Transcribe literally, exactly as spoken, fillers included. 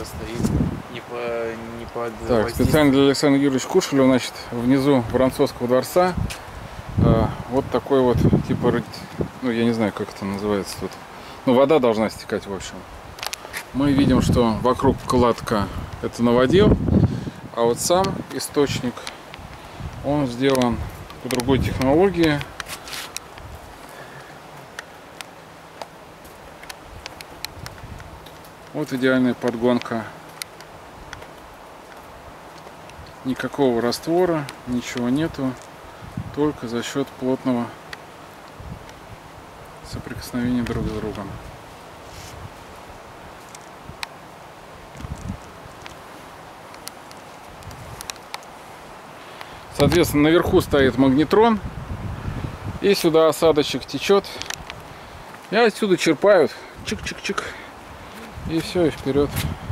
стоит. Не по, не под так, специально для Александра Юрьевича Кушелева, значит, внизу Воронцовского дворца э, вот такой вот, типа, ну, я не знаю, как это называется тут. Ну, вода должна стекать, в общем. Мы видим, что вокруг кладка это наводил, а вот сам источник, он сделан по другой технологии. Вот идеальная подгонка. Никакого раствора, ничего нету, только за счет плотного соприкосновения друг с другом. Соответственно, наверху стоит магнетрон, и сюда осадочек течет, и отсюда черпают, чик-чик-чик, и все, и вперед.